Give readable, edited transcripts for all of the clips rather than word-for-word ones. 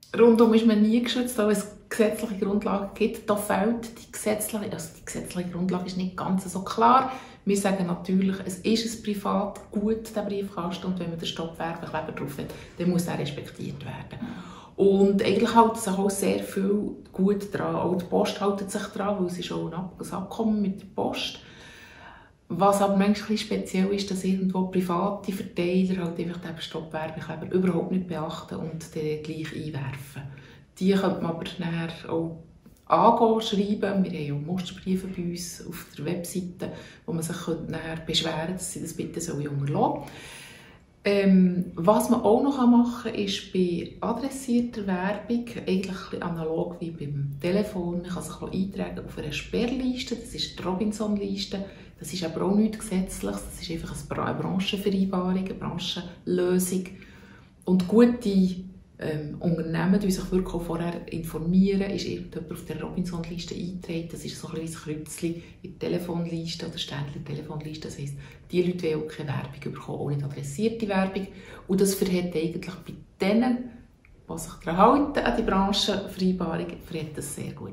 Rundum ist man nie geschützt, auch wenn es gesetzliche Grundlagen gibt. Da fehlt die gesetzliche Grundlage ist nicht ganz so klar. Wir sagen natürlich, es ist ein Privatgut, der Briefkasten, und wenn man den Stopp Werbekleber drauf hat, dann muss er respektiert werden. Und eigentlich hält sich auch sehr viel gut daran. Auch die Post hält sich daran, weil es ist auch ein Abkommen mit der Post. Was aber manchmal speziell ist, dass irgendwo private Verteiler halt einfach den Stopp-Werbekleber überhaupt nicht beachten und den gleich einwerfen. Die könnte man aber nachher auch angehen, schreiben. Wir haben auch Musterbriefe bei uns auf der Webseite, wo man sich nachher beschweren könnte, dass sie das bitte unterlassen sollen. Was man auch noch machen kann, ist bei adressierter Werbung, eigentlich analog wie beim Telefon, man kann sich eintragen auf eine Sperrliste, das ist die Robinson-Liste. Das ist aber auch nichts Gesetzliches, das ist einfach eine Branchenvereinbarung, eine Branchenlösung. Und gute Unternehmen, die sich wirklich auch vorher informieren, ist irgendjemand auf der Robinson-Liste eingetragen. Das ist so ein bisschen ein Kreuzchen in der Telefonliste oder Ständler-Telefonliste. Das heisst, die Leute wollen auch keine Werbung bekommen, auch nicht adressierte Werbung. Und das verhält eigentlich bei denen, die sich daran halten, an die Branchenvereinbarung, verhält das sehr gut.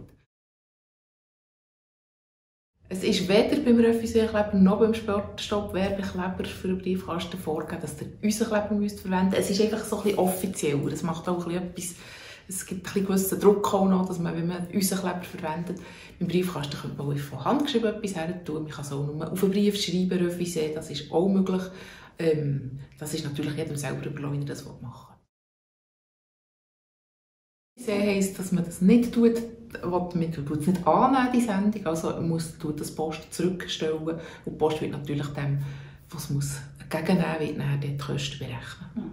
Es ist weder beim Refusiekleber noch beim Stopp-Werbekleber für einen Briefkasten vorgegeben, dass ihr unseren Kleber verwenden müsst. Es ist einfach so ein bisschen offizieller. Es macht auch ein bisschen etwas, es gibt einen gewissen Druck auch noch, dass man, wenn man unseren Kleber verwendet, beim Briefkasten könnte man auch von Hand geschrieben etwas her tun. Man kann es auch nur auf einen Brief schreiben, Refusie, das ist auch möglich. Das ist natürlich jedem selber überlassen, wie er das machen will. Das heisst, dass man das nicht tut, man tut es nicht annehmen, die Sendung, also man muss das Post zurückstellen und die Post wird natürlich dem, was muss entgegennehmen, wird nachher die Kosten berechnen.